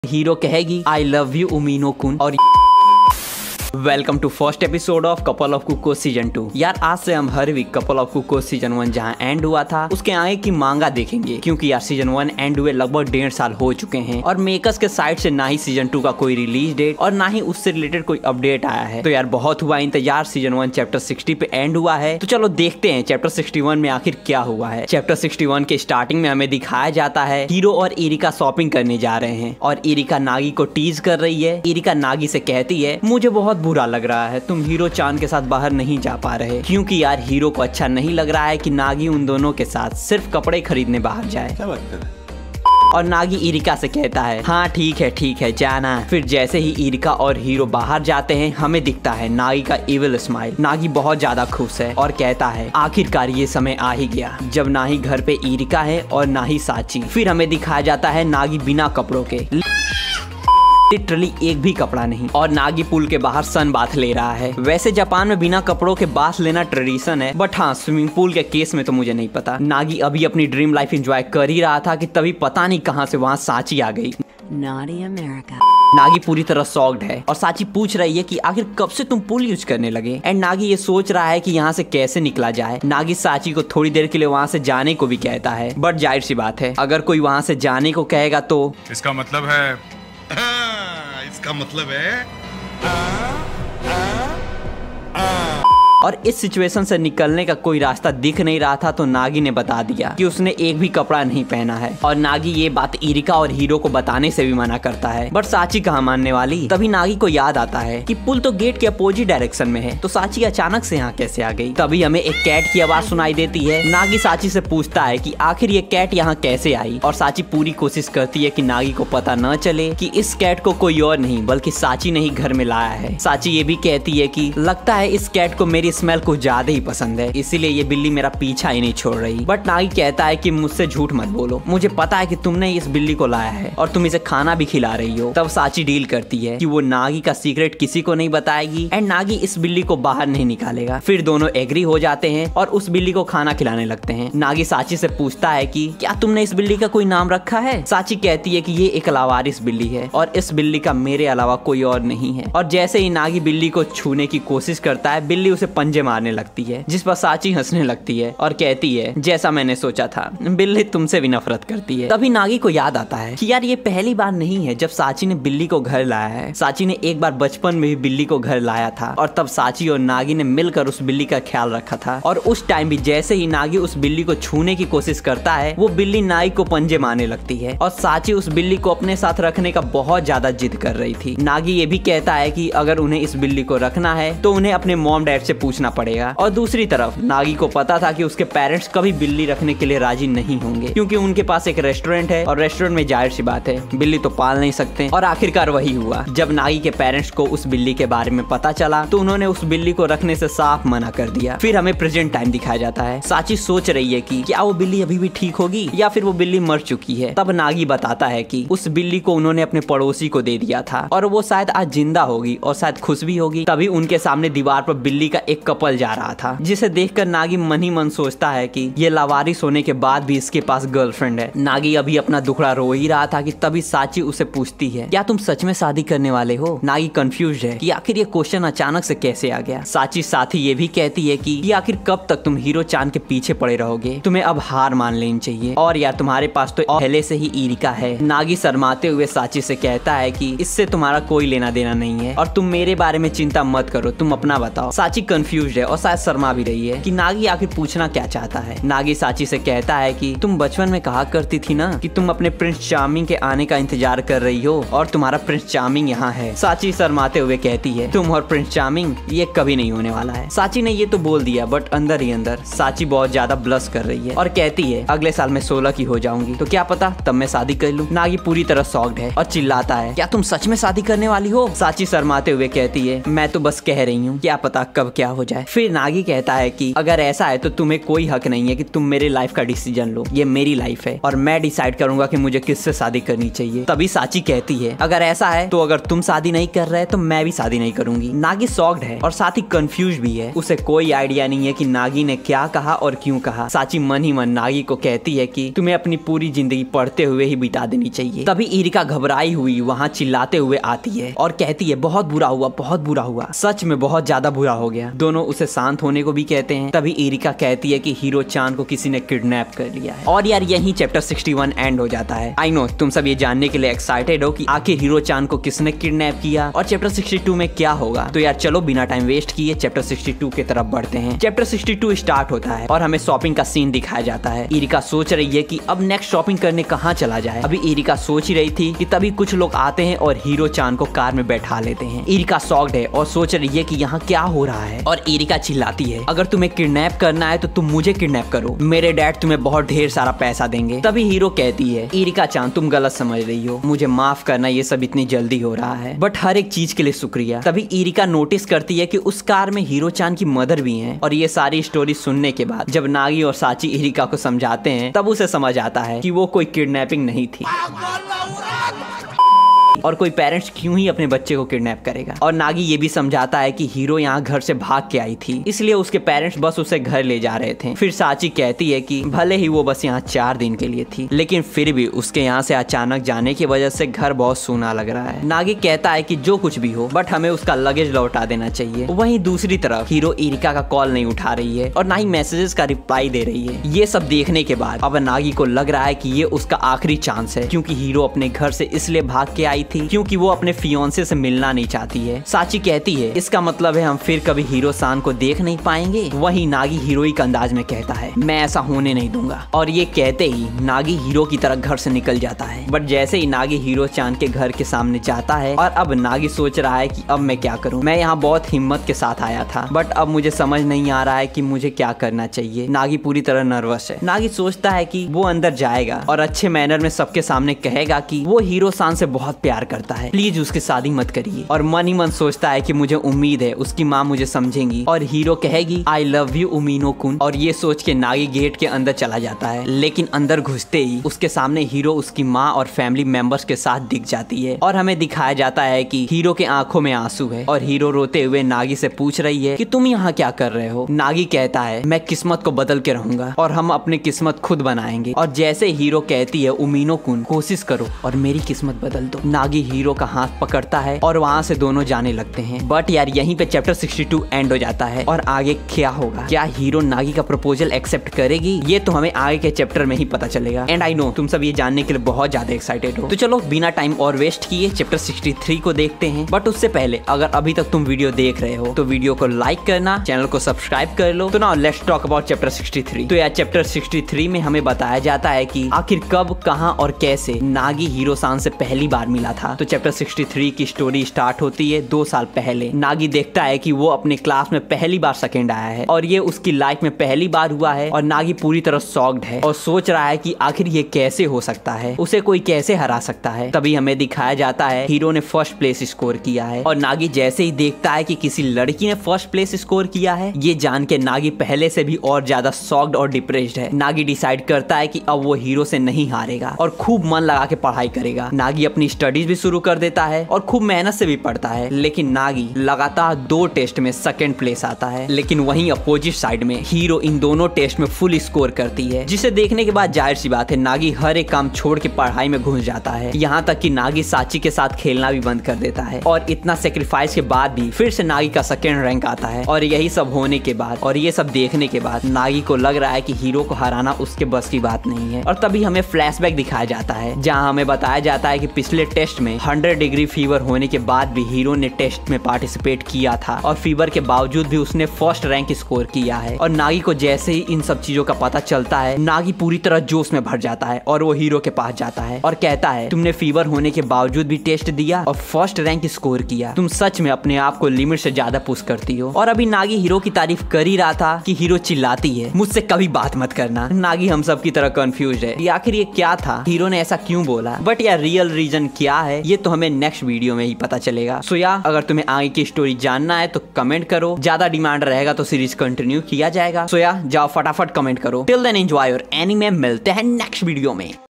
Hero कहेगी I love you उमीनो कुन और welcome to first episode of couple of cuckoo season 2। यार आज से हम हर week couple of cuckoo season 1 जहां एंड हुआ था उसके आगे की मांगा देखेंगे, क्योंकि यार सीजन 1 एंड हुए लगभग 1.5 साल हो चुके हैं और मेकर्स के साइड से ना ही सीजन 2 का कोई रिलीज डेट और ना ही उससे रिलेटेड कोई अपडेट आया है। तो यार बहुत हुआ इंतजार, सीजन 1 चैप्टर 60 पे एंड हुआ है। तो चलो देखते हैं चैप्टर 61 में आखिर क्या हुआ है। चैप्टर 61 के स्टार्टिंग में हमें दिखाया जाता है हीरो और इरिका शॉपिंग करने जा रहे हैं और इरिका नागी को टीज कर रही है। इरिका नागी से कहती है मुझे बहुत बुरा लग रहा है तुम हीरो चांद के साथ बाहर नहीं जा पा रहे, क्योंकि यार हीरो को अच्छा नहीं लग रहा है कि नागी उन दोनों के साथ सिर्फ कपड़े खरीदने बाहर जाए। क्या बात कर रहे हैं? और नागी इरिका से कहता है हाँ ठीक है जाना। फिर जैसे ही इरिका और हीरो बाहर जाते हैं हमें दिखता है नागी का इविल स्माइल। नागी बहुत ज्यादा खुश है और कहता है आखिरकार ये समय आ ही गया जब ना ही घर पे इरिका है और ना ही साची। फिर हमें दिखाया जाता है नागी बिना कपड़ों के, लिटरली एक भी कपड़ा नहीं, और नागी पुल के बाहर सन बाथ ले रहा है। वैसे जापान में बिना कपड़ों के बाथ लेना ट्रेडिशन है, बट हाँ स्विमिंग पूल के केस में तो मुझे नहीं पता। नागी अभी अपनी ड्रीम लाइफ एंजॉय कर ही रहा था कि तभी पता नहीं कहां से वहां साची आ गई। नागी पूरी तरह शॉक्ड है और साची पूछ रही है कि आखिर कब से तुम पुल यूज करने लगे। एंड नागी ये सोच रहा है कि यहाँ से कैसे निकला जाए। नागी साची को थोड़ी देर के लिए वहाँ से जाने को भी कहता है, बट जाहिर सी बात है अगर कोई वहाँ से जाने को कहेगा तो इसका मतलब है और इस सिचुएशन से निकलने का कोई रास्ता दिख नहीं रहा था। तो नागी ने बता दिया कि उसने एक भी कपड़ा नहीं पहना है और नागी ये बात इरिका और हीरो को बताने से भी मना करता है, बट साची कहाँ मानने वाली। तभी नागी को याद आता है कि पुल तो गेट के अपोजिट डायरेक्शन में है, तो साची अचानक से यहाँ कैसे आ गई। तभी हमें एक कैट की आवाज सुनाई देती है। नागी साची से पूछता है कि आखिर ये कैट यहाँ कैसे आई, और साची पूरी कोशिश करती है कि नागी को पता न चले कि इस कैट को कोई और नहीं बल्कि साची ने ही घर में लाया है। साची ये भी कहती है कि लगता है इस कैट को मेरी स्मेल कुछ ज्यादा ही पसंद है, इसीलिए ये बिल्ली मेरा पीछा ही नहीं छोड़ रही। बट नागी कहता है कि मुझसे झूठ मत बोलो, मुझे पता है कि तुमने इस बिल्ली को लाया है और तुम इसे खाना भी खिला रही हो। तब साची डील करती है कि वो नागी का सीक्रेट किसी को नहीं बताएगी एंड नागी इस बिल्ली को बाहर नहीं निकालेगा। फिर दोनों एग्री हो जाते हैं और उस बिल्ली को खाना खिलाने लगते हैं। नागी साची से पूछता है कि क्या तुमने इस बिल्ली का कोई नाम रखा है। साची कहती है कि ये एक लावारिस बिल्ली है और इस बिल्ली का मेरे अलावा कोई और नहीं है। और जैसे ही नागी बिल्ली को छूने की कोशिश करता है बिल्ली उसे पंजे मारने लगती है, जिस पर साची हंसने लगती है और कहती है जैसा मैंने सोचा था, बिल्ली तुमसे भी नफरत करती है। तभी नागी को याद आता है कि यार ये पहली बार नहीं है जब साची ने बिल्ली को घर लाया है। साची ने एक बार बचपन में भी बिल्ली को घर लाया था और तब साची और नागी ने मिलकर उस बिल्ली का ख्याल रखा था। और उस टाइम भी जैसे ही नागी उस बिल्ली को छूने की कोशिश करता है वो बिल्ली नागी को पंजे मारने लगती है और साची उस बिल्ली को अपने साथ रखने का बहुत ज्यादा जिद कर रही थी। नागी ये भी कहता है कि अगर उन्हें इस बिल्ली को रखना है तो उन्हें अपने मॉम डैड से पूछना पड़ेगा। और दूसरी तरफ नागी को पता था कि उसके पेरेंट्स कभी बिल्ली रखने के लिए राजी नहीं होंगे, क्योंकि उनके पास एक रेस्टोरेंट है और रेस्टोरेंट में जाहिर सी बात है बिल्ली तो पाल नहीं सकते। और आखिरकार वही हुआ, जब नागी के पेरेंट्स को उस बिल्ली के बारे में पता चला तो उन्होंने उस बिल्ली को रखने से साफ मना कर दिया। फिर हमें प्रेजेंट टाइम दिखाया जाता है। साची सोच रही है कि क्या वो बिल्ली अभी भी ठीक होगी या फिर वो बिल्ली मर चुकी है। तब नागी बताता है कि उस बिल्ली को उन्होंने अपने पड़ोसी को दे दिया था और वो शायद आज जिंदा होगी और शायद खुश भी होगी। तभी उनके सामने दीवार पर बिल्ली का एक कपल जा रहा था, जिसे देखकर नागी मन ही मन सोचता है कि ये लावारिस होने के बाद भी इसके पास गर्लफ्रेंड है। नागी अभी अपना दुखड़ा रो ही रहा था कि तभी साची उसे पूछती है क्या तुम सच में शादी करने वाले हो। नागी कंफ्यूज है कि आखिर ये क्वेश्चन अचानक से कैसे आ गया। साची साथ ही ये भी कहती है कि आखिर कब तक तुम हीरो चांद के पीछे पड़े रहोगे, तुम्हें अब हार मान लेनी चाहिए और यार तुम्हारे पास तो पहले से ही इरिका है। नागी शर्माते हुए साची से कहता है कि इससे तुम्हारा कोई लेना देना नहीं है और तुम मेरे बारे में चिंता मत करो, तुम अपना बताओ। साची कंफ्यूज है और शायद शर्मा भी रही है कि नागी आखिर पूछना क्या चाहता है। नागी साची से कहता है कि तुम बचपन में कहा करती थी ना कि तुम अपने प्रिंस चार्मिंग के आने का इंतजार कर रही हो और तुम्हारा प्रिंस चार्मिंग यहाँ है। साची शर्माते हुए कहती है तुम और प्रिंस चार्मिंग ये कभी नहीं होने वाला है। साची ने ये तो बोल दिया बट अंदर ही अंदर साची बहुत ज्यादा ब्लश कर रही है और कहती है अगले साल मैं 16 की हो जाऊंगी तो क्या पता तब मैं शादी कर लूं। नागी पूरी तरह शॉक्ड है और चिल्लाता है क्या तुम सच में शादी करने वाली हो। साची शर्माते हुए कहती है मैं तो बस कह रही हूँ, क्या पता कब क्या हो जाए। फिर नागी कहता है कि अगर ऐसा है तो तुम्हें कोई हक नहीं है कि तुम मेरे लाइफ का डिसीजन लो, ये मेरी लाइफ है और मैं डिसाइड करूंगा कि मुझे किससे शादी करनी चाहिए। तभी साची कहती है अगर ऐसा है तो अगर तुम शादी नहीं कर रहे तो मैं भी शादी नहीं करूंगी। नागी शॉक्ड है और साथ ही कंफ्यूज भी है, उसे कोई आइडिया नहीं है कि नागी ने क्या कहा और क्यों कहा। साची मन ही मन नागी को कहती है कि तुम्हें अपनी पूरी जिंदगी पढ़ते हुए ही बिता देनी चाहिए। तभी इरिका घबराई हुई वहाँ चिल्लाते हुए आती है और कहती है बहुत बुरा हुआ, बहुत बुरा हुआ, सच में बहुत ज्यादा बुरा हो गया। दोनों उसे शांत होने को भी कहते हैं। तभी इरिका कहती है कि हीरो चान को किसी ने किडनैप कर लिया है। और यार यही चैप्टर 61 एंड हो जाता है। आई नो तुम सब ये जानने के लिए एक्साइटेड हो कि आखिर हीरो चान को किसने किडनैप किया और चैप्टर 62 में क्या होगा। तो यार चलो बिना टाइम वेस्ट किए चैप्टर 62 की तरफ बढ़ते हैं। चैप्टर 62 स्टार्ट होता है और हमें शॉपिंग का सीन दिखाया जाता है। इरिका सोच रही है कि अब नेक्स्ट शॉपिंग करने कहाँ चला जाए। अभी इरिका सोच ही रही थी कि तभी कुछ लोग आते हैं और हीरो चान को कार में बैठा लेते हैं। इरिका शॉक्ड है और सोच रही है कि यहाँ क्या हो रहा है और इरिका चिल्लाती है अगर तुम्हें किडनैप करना है तो तुम मुझे किडनैप करो, मेरे डैड तुम्हें बहुत ढेर सारा पैसा देंगे। तभी हीरो कहती है इरिका चान तुम गलत समझ रही हो, मुझे माफ करना, ये सब इतनी जल्दी हो रहा है बट हर एक चीज के लिए शुक्रिया। तभी इरिका नोटिस करती है कि उस कार में हीरो चान की मदर भी है और ये सारी स्टोरी सुनने के बाद जब नागी और साची इरिका को समझाते हैं तब उसे समझ आता है कि वो कोई किडनैपिंग नहीं थी और कोई पेरेंट्स क्यों ही अपने बच्चे को किडनैप करेगा। और नागी ये भी समझाता है कि हीरो यहाँ घर से भाग के आई थी इसलिए उसके पेरेंट्स बस उसे घर ले जा रहे थे। फिर साची कहती है कि भले ही वो बस यहाँ 4 दिन के लिए थी लेकिन फिर भी उसके यहाँ से अचानक जाने की वजह से घर बहुत सूना लग रहा है। नागी कहता है कि जो कुछ भी हो बट हमें उसका लगेज लौटा देना चाहिए। वहीं दूसरी तरफ हीरो इरिका का कॉल नहीं उठा रही है और ना ही मैसेजेस का रिप्लाई दे रही है। ये सब देखने के बाद अब नागी को लग रहा है कि ये उसका आखिरी चांस है क्योंकि हीरो अपने घर से इसलिए भाग के आई थी क्योंकि वो अपने फियोंसे से मिलना नहीं चाहती है। साची कहती है इसका मतलब है हम फिर कभी हीरो सान को देख नहीं पाएंगे। वहीं नागी हीरोइक अंदाज में कहता है मैं ऐसा होने नहीं दूंगा और ये कहते ही नागी हीरो की तरह घर से निकल जाता है। बट जैसे ही नागी हीरो चांद के घर के सामने जाता है और अब नागी सोच रहा है कि अब मैं क्या करूं, मैं यहाँ बहुत हिम्मत के साथ आया था बट अब मुझे समझ नहीं आ रहा है कि मुझे क्या करना चाहिए। नागी पूरी तरह नर्वस है। नागी सोचता है कि वो अंदर जाएगा और अच्छे मैनर में सबके सामने कहेगा कि वो हीरो सान से बहुत प्यार करता है, प्लीज उसकी शादी मत करिए। और मन ही मन सोचता है कि मुझे उम्मीद है उसकी माँ मुझे समझेंगी और हीरो कहेगी आई लव यू उमीनो कुन। और ये सोच के नागी गेट के अंदर चला जाता है लेकिन अंदर घुसते ही उसके सामने हीरो उसकी माँ और फैमिली मेंबर्स के साथ दिख जाती है और हमें दिखाया जाता है कि हीरो के आंखों में आंसू है और हीरो रोते हुए नागी से पूछ रही है कि तुम यहाँ क्या कर रहे हो। नागी कहता है मैं किस्मत को बदल के रहूंगा और हम अपनी किस्मत खुद बनाएंगे। और जैसे हीरो कहती है उमीनो कुन कोशिश करो और मेरी किस्मत बदल दो, नागी हीरो का हाथ पकड़ता है और वहाँ से दोनों जाने लगते हैं। बट यार यहीं पे चैप्टर 62 एंड हो जाता है और आगे क्या होगा, क्या हीरो नागी का प्रपोजल एक्सेप्ट करेगी, ये तो हमें आगे के चैप्टर में ही पता चलेगा। एंड आई नो तुम सब ये जानने के लिए बहुत ज्यादा एक्साइटेड हो। तो चलो बिना टाइम और वेस्ट किए चैप्टर 63 को देखते हैं। बट उससे पहले अगर अभी तक तुम वीडियो देख रहे हो तो वीडियो को लाइक करना, चैनल को सब्सक्राइब कर लो। तो now let's talk about chapter 63। तो यार चैप्टर 63 में हमें बताया जाता है कि आखिर कब, कहां और कैसे नागी हीरो सान से पहली बार मिला था। तो चैप्टर 63 की स्टोरी स्टार्ट होती है 2 साल पहले। नागी देखता है कि वो अपने क्लास में पहली बार सेकंड आया है और ये उसकी लाइफ में पहली बार हुआ है और नागी पूरी तरह शॉक्ड है और सोच रहा है कि आखिर ये कैसे हो सकता है, उसे कोई कैसे हरा सकता है। तभी हमें दिखाया जाता है हीरो ने फर्स्ट प्लेस स्कोर किया है और नागी जैसे ही देखता है कि किसी लड़की ने फर्स्ट प्लेस स्कोर किया है, ये जान के नागी पहले से भी और ज्यादा शॉक्ड और डिप्रेस्ड है। नागी डिसाइड करता है कि अब वो हीरो से नहीं हारेगा और खूब मन लगा के पढ़ाई करेगा। नागी अपनी स्टडीज भी शुरू कर देता है और खूब मेहनत से भी पढ़ता है। लेकिन नागी लगातार 2 टेस्ट में सेकंड प्लेस आता है। लेकिन वहीं अपोजिट साइड में हीरो इन दोनों टेस्ट में फुल स्कोर करती है, जिसे देखने के बाद जाहिर सी बात है नागी हर एक काम छोड़ के पढ़ाई में घुस जाता है। यहाँ तक कि नागी साची के साथ खेलना भी बंद कर देता है और इतना सेक्रीफाइस के बाद भी फिर से नागी का सेकंड रैंक आता है। और यही सब होने के बाद और ये सब देखने के बाद नागी को लग रहा है कि हीरो को हराना उसके बस की बात नहीं है। और तभी हमें फ्लैशबैक दिखाया जाता है जहाँ हमें बताया जाता है कि पिछले टेस्ट में 100 डिग्री फीवर होने के बाद भी हीरो ने टेस्ट में पार्टिसिपेट किया था और फीवर के बावजूद भी उसने फर्स्ट रैंक स्कोर किया है। और नागी को जैसे ही इन सब चीजों का पता चलता है, नागी पूरी तरह जोश में भर जाता है और वो हीरो के पास जाता है और कहता है तुमने फीवर होने के बावजूद भी टेस्ट दिया और फर्स्ट रैंक स्कोर किया, तुम सच में अपने आप को लिमिट से ज्यादा पुश करती हो। और अभी नागी हीरो की तारीफ कर ही रहा था कि हीरो चिल्लाती है मुझसे कभी बात मत करना। नागी हम सब की तरह कंफ्यूज है कि आखिर ये क्या था, हीरो ने ऐसा क्यों बोला। बट यार रियल रीजन क्या है ये तो हमें नेक्स्ट वीडियो में ही पता चलेगा। सो या अगर तुम्हें आगे की स्टोरी जानना है तो कमेंट करो, ज्यादा डिमांड रहेगा तो सीरीज कंटिन्यू किया जाएगा। सो या जाओ फटाफट कमेंट करो। Till then enjoy your anime, मिलते हैं नेक्स्ट वीडियो में।